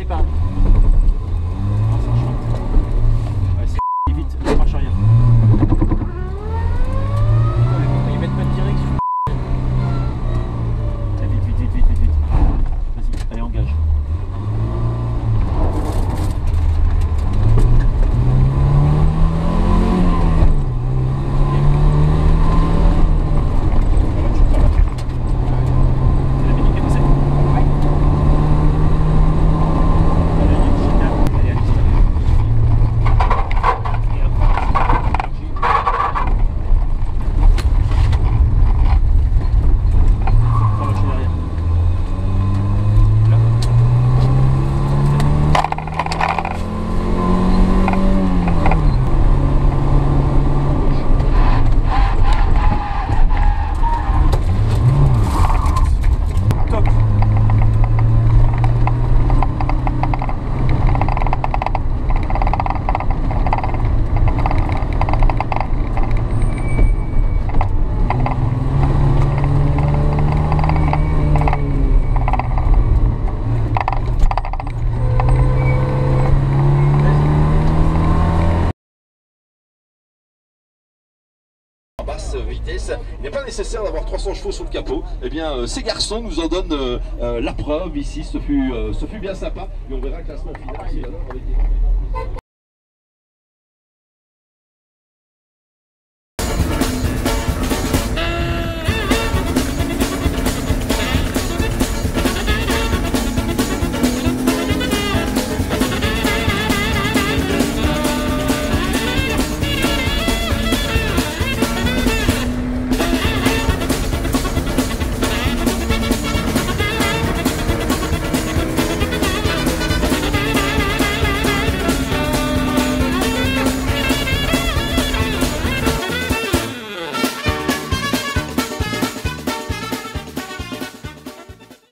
pas. Oh, c'est chouette. Ouais, c'est vite, ça marche rien. Pourquoi ils mettent pas de direction? Vite. Vas-y, allez, engage. Basse vitesse, il n'est pas nécessaire d'avoir 300 chevaux sous le capot. Eh bien, ces garçons nous en donnent la preuve ici. Ce fut bien sympa et on verra le classement final.